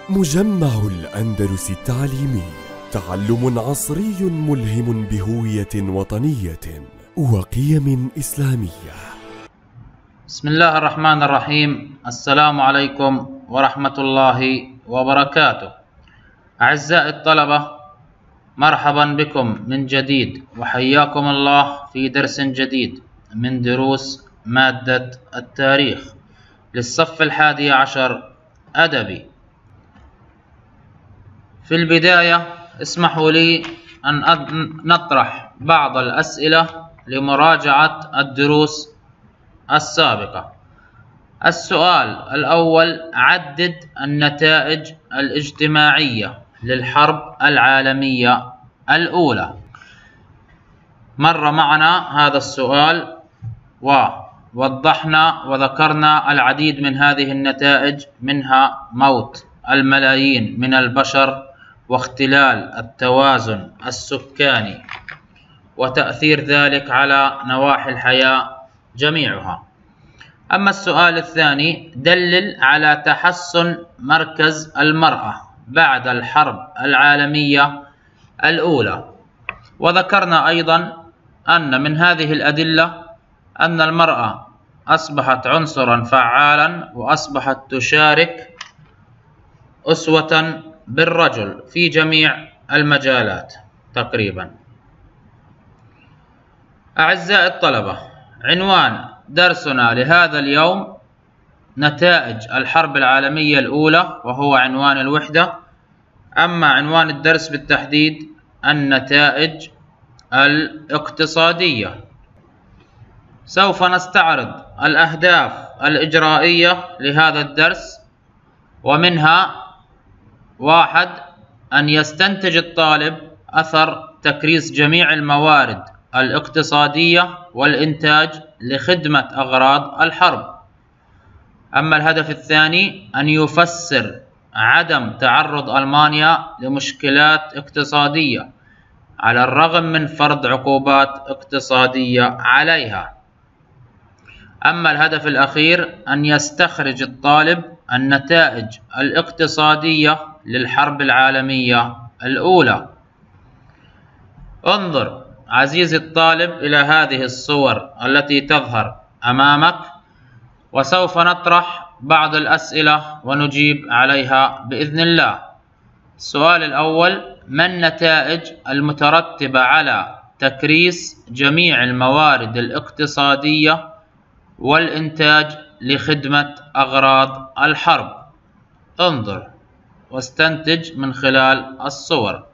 مجمع الأندلس التعليمي، تعلم عصري ملهم بهوية وطنية وقيم إسلامية. بسم الله الرحمن الرحيم. السلام عليكم ورحمة الله وبركاته. أعزائي الطلبة، مرحبا بكم من جديد، وحياكم الله في درس جديد من دروس مادة التاريخ للصف 11 أدبي. في البداية اسمحوا لي أن نطرح بعض الأسئلة لمراجعة الدروس السابقة. السؤال الأول: عدد النتائج الاجتماعية للحرب العالمية الأولى. مر معنا هذا السؤال ووضحنا وذكرنا العديد من هذه النتائج، منها موت الملايين من البشر واختلال التوازن السكاني وتأثير ذلك على نواحي الحياة جميعها. أما السؤال الثاني: دلل على تحسن مركز المرأة بعد الحرب العالمية الأولى. وذكرنا أيضا أن من هذه الأدلة أن المرأة أصبحت عنصرا فعالا وأصبحت تشارك أسوة بالرجل في جميع المجالات تقريبا. أعزائي الطلبة، عنوان درسنا لهذا اليوم نتائج الحرب العالمية الأولى، وهو عنوان الوحدة. أما عنوان الدرس بالتحديد النتائج الاقتصادية. سوف نستعرض الأهداف الإجرائية لهذا الدرس، ومنها: 1. أن يستنتج الطالب أثر تكريس جميع الموارد الاقتصادية والإنتاج لخدمة أغراض الحرب. أما الهدف الثاني: أن يفسر عدم تعرض ألمانيا لمشكلات اقتصادية على الرغم من فرض عقوبات اقتصادية عليها. أما الهدف الأخير: أن يستخرج الطالب النتائج الاقتصادية للحرب العالمية الأولى. انظر عزيزي الطالب إلى هذه الصور التي تظهر أمامك، وسوف نطرح بعض الأسئلة ونجيب عليها بإذن الله. السؤال الأول: ما النتائج المترتبة على تكريس جميع الموارد الاقتصادية والإنتاج لخدمة أغراض الحرب؟ انظر واستنتج من خلال الصور.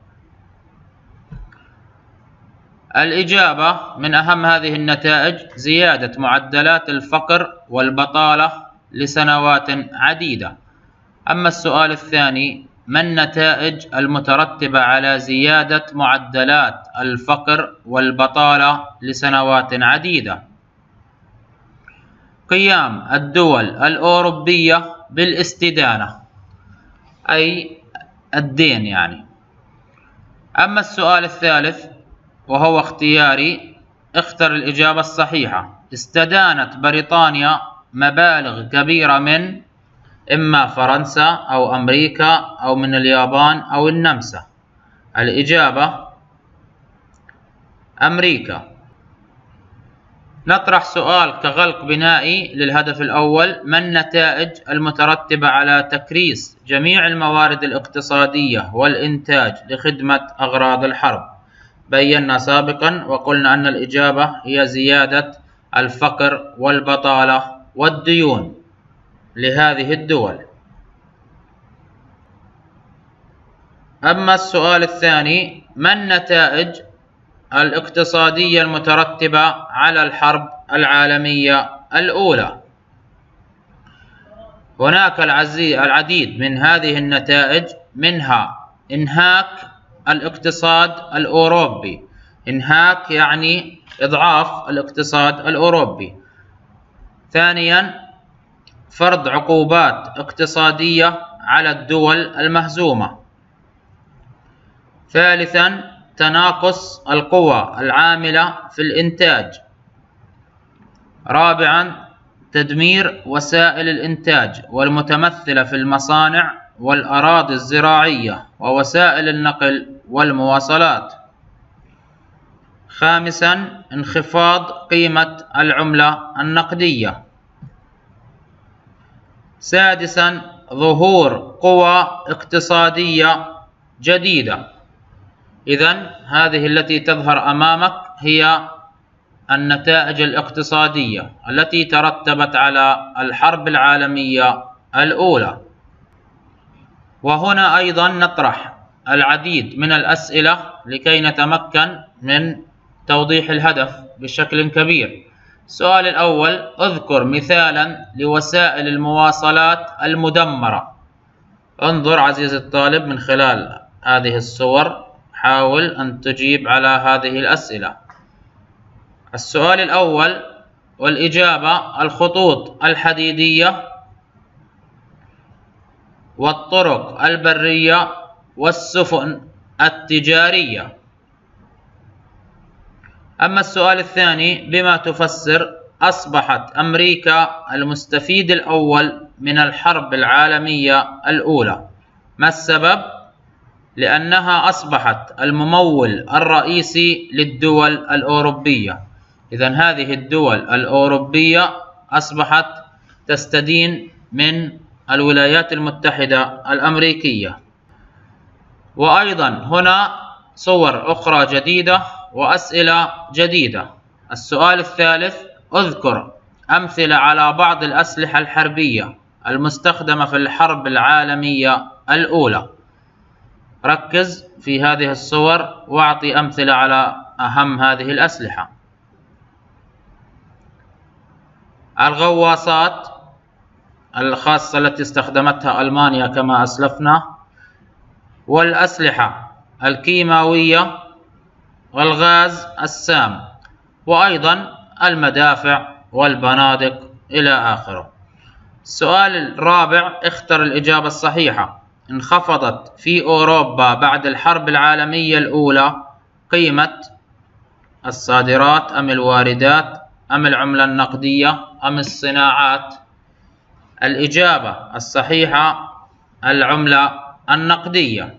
الإجابة: من أهم هذه النتائج زيادة معدلات الفقر والبطالة لسنوات عديدة. أما السؤال الثاني: ما النتائج المترتبة على زيادة معدلات الفقر والبطالة لسنوات عديدة؟ قيام الدول الأوروبية بالاستدانة، أي الدين يعني. أما السؤال الثالث وهو اختياري، اختر الإجابة الصحيحة. استدانت بريطانيا مبالغ كبيرة من إما فرنسا أو أمريكا أو من اليابان أو النمسا. الإجابة أمريكا. نطرح سؤال كغلق بنائي للهدف الأول: ما النتائج المترتبة على تكريس جميع الموارد الاقتصادية والإنتاج لخدمة أغراض الحرب؟ بينا سابقا وقلنا أن الإجابة هي زيادة الفقر والبطالة والديون لهذه الدول. أما السؤال الثاني: ما النتائج الاقتصادية المترتبة على الحرب العالمية الأولى؟ هناك العديد من هذه النتائج، منها إنهاك الاقتصاد الأوروبي. إنهاك يعني إضعاف الاقتصاد الأوروبي. ثانيا: فرض عقوبات اقتصادية على الدول المهزومة. ثالثا: تناقص القوى العاملة في الإنتاج. رابعا: تدمير وسائل الإنتاج والمتمثلة في المصانع والأراضي الزراعية ووسائل النقل والمواصلات. خامسا، انخفاض قيمة العملة النقدية. سادسا، ظهور قوى اقتصادية جديدة. إذن هذه التي تظهر أمامك هي النتائج الاقتصادية التي ترتبت على الحرب العالمية الأولى. وهنا أيضا نطرح العديد من الأسئلة لكي نتمكن من توضيح الهدف بشكل كبير. السؤال الأول: اذكر مثالا لوسائل المواصلات المدمرة. انظر عزيزي الطالب من خلال هذه الصور، حاول أن تجيب على هذه الأسئلة. السؤال الأول والإجابة: الخطوط الحديدية والطرق البرية والسفن التجارية. أما السؤال الثاني: بما تفسر أصبحت أمريكا المستفيد الأول من الحرب العالمية الأولى؟ ما السبب؟ لأنها أصبحت الممول الرئيسي للدول الأوروبية. إذن هذه الدول الأوروبية أصبحت تستدين من الولايات المتحدة الأمريكية. وأيضا هنا صور أخرى جديدة وأسئلة جديدة. السؤال الثالث: اذكر أمثلة على بعض الأسلحة الحربية المستخدمة في الحرب العالمية الأولى. ركز في هذه الصور واعطي أمثلة على أهم هذه الأسلحة. الغواصات الخاصة التي استخدمتها ألمانيا كما أسلفنا، والأسلحة الكيماوية والغاز السام، وأيضا المدافع والبنادق إلى آخره. السؤال الرابع: اختر الإجابة الصحيحة. انخفضت في أوروبا بعد الحرب العالمية الأولى قيمة الصادرات أم الواردات أم العملة النقدية أم الصناعات؟ الإجابة الصحيحة العملة النقدية.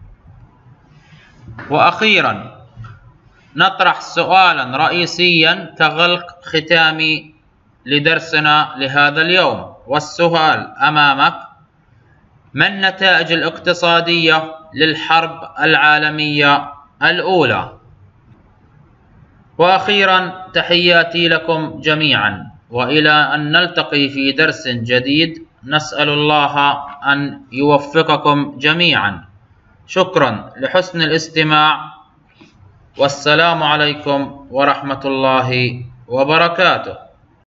وأخيرا نطرح سؤالا رئيسيا كغلق ختامي لدرسنا لهذا اليوم، والسؤال أمامك: ما النتائج الاقتصادية للحرب العالمية الأولى؟ وأخيرا تحياتي لكم جميعا، وإلى أن نلتقي في درس جديد نسأل الله أن يوفقكم جميعا. شكرا لحسن الاستماع، والسلام عليكم ورحمة الله وبركاته.